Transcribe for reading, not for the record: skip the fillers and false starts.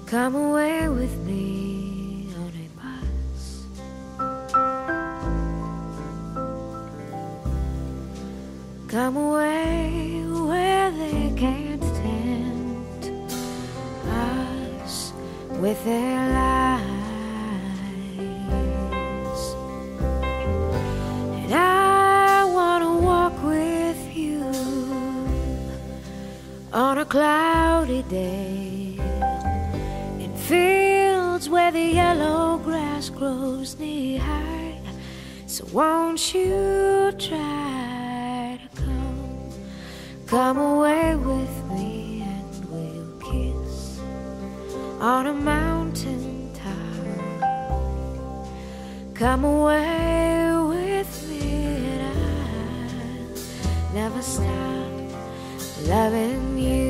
Come away with me on a bus. Come away where they can't tempt us with their lies. And I wanna walk with you on a cloudy day, fields where the yellow grass grows knee high. So won't you try to come away with me, and we'll kiss on a mountain top. Come away with me and I'll never stop loving you.